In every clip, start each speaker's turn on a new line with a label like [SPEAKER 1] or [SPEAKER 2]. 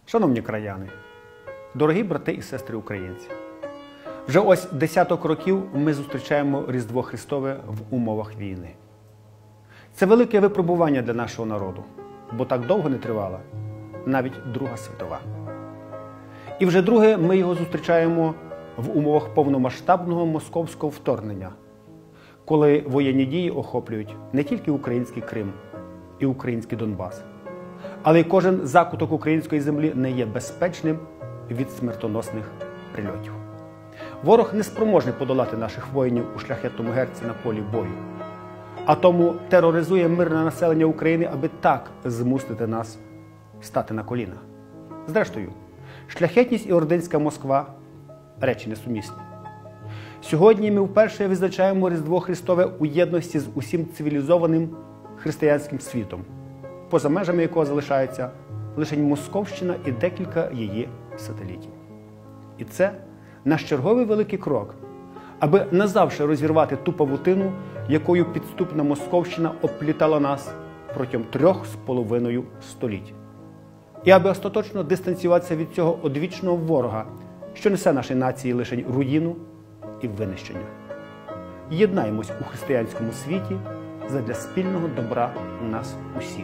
[SPEAKER 1] Шановні краяни, дорогі брати і сестри українці, вже ось десяток років ми зустрічаємо Різдво Христове в умовах війни. Це велике випробування для нашого народу, бо так довго не тривала навіть Друга світова. І вже друге ми його зустрічаємо в умовах повномасштабного московського вторгнення, коли воєнні дії охоплюють не тільки український Крим і український Донбас, але й кожен закуток української землі не є безпечним від смертоносних прильотів. Ворог не спроможний подолати наших воїнів у шляхетному герці на полі бою, а тому тероризує мирне населення України, аби так змусити нас стати на коліна. Зрештою, шляхетність і ординська Москва – речі несумісні. Сьогодні ми вперше відзначаємо Різдво Христове у єдності з усім цивілізованим християнським світом, поза межами якого залишається лише Московщина і декілька її сателітів. І це наш черговий великий крок, аби назавжди розірвати ту павутину, якою підступна Московщина оплітала нас протягом 3,5 століть. І аби остаточно дистанціюватися від цього одвічного ворога, що несе нашій нації лише руїну і винищення. Єднаємось у християнському світі задля спільного добра нас усіх.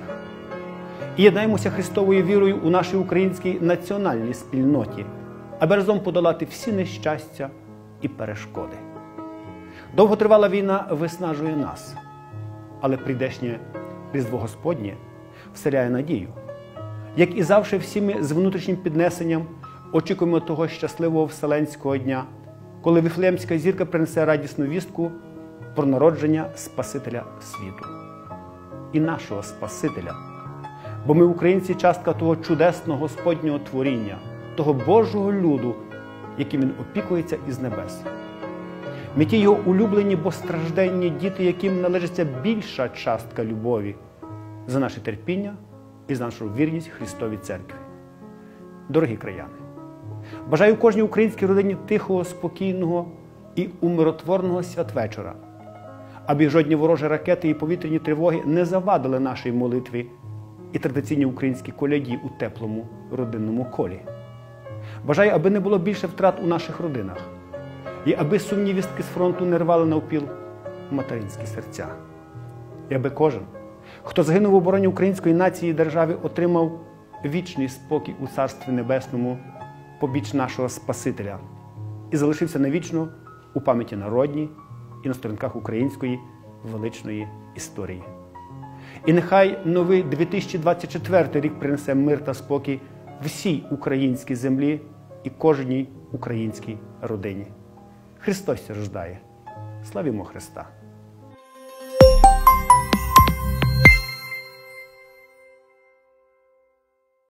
[SPEAKER 1] І єднаємося Христовою вірою у нашій українській національній спільноті, аби разом подолати всі нещастя і перешкоди. Довготривала війна виснажує нас, але прийдешнє Різдво Господнє вселяє надію. Як і завжди, всі ми з внутрішнім піднесенням очікуємо того щасливого вселенського дня, коли Вифлеємська зірка принесе радісну вістку про народження Спасителя світу. І нашого Спасителя. Бо ми, українці, частка того чудесного Господнього творіння, того Божого люду, яким Він опікується із небес. Ми ті Його улюблені, бо стражденні діти, яким належиться більша частка любові за наше терпіння і за нашу вірність Христовій Церкві. Дорогі краяни, бажаю кожній українській родині тихого, спокійного і умиротворного святвечора, аби жодні ворожі ракети і повітряні тривоги не завадили нашій молитві і традиційній українській коляді у теплому родинному колі. Бажаю, аби не було більше втрат у наших родинах, і аби сумні вістки з фронту не рвали навпіл материнські серця. І аби кожен, хто загинув в обороні української нації і держави, отримав вічний спокій у Царстві Небесному побіч нашого Спасителя і залишився навічно у пам'яті народній і на сторінках української величної історії. І нехай новий 2024 рік принесе мир та спокій всій українській землі і кожній українській родині. Христос рождає. Славімо Христа!